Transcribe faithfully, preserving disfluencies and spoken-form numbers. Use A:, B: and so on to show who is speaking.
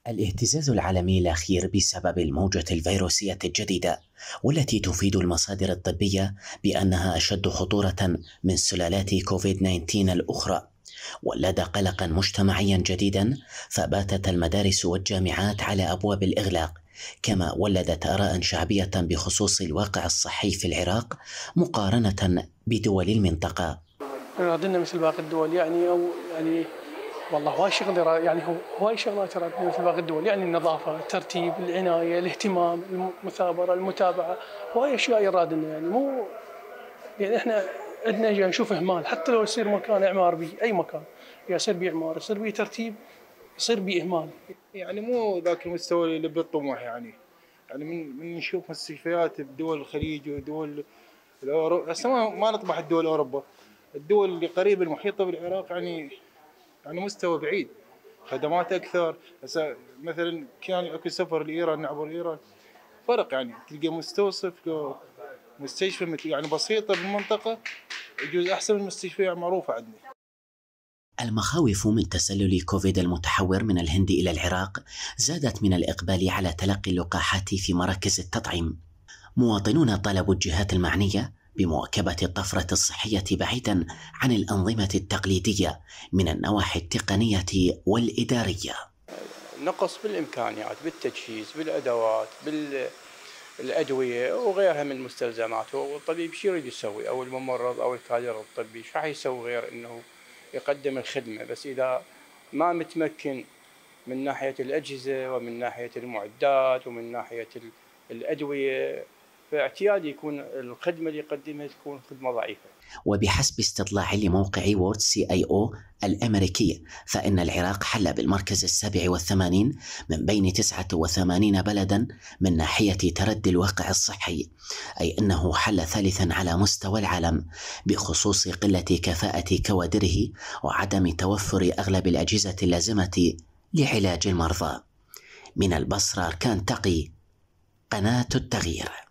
A: الاهتزاز العالمي الأخير بسبب الموجة الفيروسية الجديدة، والتي تفيد المصادر الطبية بأنها أشد خطورة من سلالات كوفيد تسعة عشر الأخرى، ولد قلقا مجتمعيا جديدا، فباتت المدارس والجامعات على أبواب الإغلاق، كما ولدت آراء شعبية بخصوص الواقع الصحي في العراق مقارنة بدول المنطقة.
B: رادنا مثل باقي الدول يعني أو يعني والله هواي شغل يعني هو هواي شغلات رادنا مثل باقي الدول، يعني النظافة، الترتيب، العناية، الاهتمام، المثابرة، المتابعة، هواي أشياء يرادنا يعني مو يعني إحنا عندنا جاي نشوف إهمال، حتى لو يصير مكان إعمار بي أي مكان يصير بيه إعمار يصير بيه ترتيب يصير بيه إهمال،
C: يعني مو ذاك المستوى اللي بالطموح يعني يعني من من نشوف مستشفيات بدول الخليج ودول الأوروبا، هسه ما ما نطمح الدول أوروبا، الدول اللي قريبة المحيطة بالعراق يعني يعني مستوى بعيد، خدمات أكثر. هسه مثلا كان أكو سفر لإيران نعبر إيران فرق، يعني تلقى مستوصف مستشفى يعني بسيطة بالمنطقة يجوز أحسن من المستشفى معروفة عندنا.
A: المخاوف من تسلل كوفيد المتحور من الهند إلى العراق زادت من الإقبال على تلقي اللقاحات في مراكز التطعيم. مواطنون طالبوا الجهات المعنية بمواكبة الطفرة الصحية بعيدا عن الأنظمة التقليدية من النواحي التقنية والإدارية.
D: نقص بالإمكانيات، بالتجهيز، بالأدوات، بالأدوية وغيرها من المستلزمات، والطبيب شو يريد يسوي أو الممرض أو الكادر الطبي شو راح يسوي غير إنه يقدم الخدمة، بس إذا ما متمكن من ناحية الأجهزة ومن ناحية المعدات ومن ناحية الأدوية، فاعتيادي يكون الخدمة اللي يقدمها تكون خدمة ضعيفة.
A: وبحسب استطلاع لموقع وورد سي اي او الأمريكي، فإن العراق حل بالمركز السابع والثمانين من بين تسعة وثمانين بلدا من ناحية تردي الواقع الصحي، أي أنه حل ثالثا على مستوى العالم بخصوص قلة كفاءة كوادره وعدم توفر أغلب الأجهزة اللازمة لعلاج المرضى. من البصرة أركان تقي، قناة التغيير.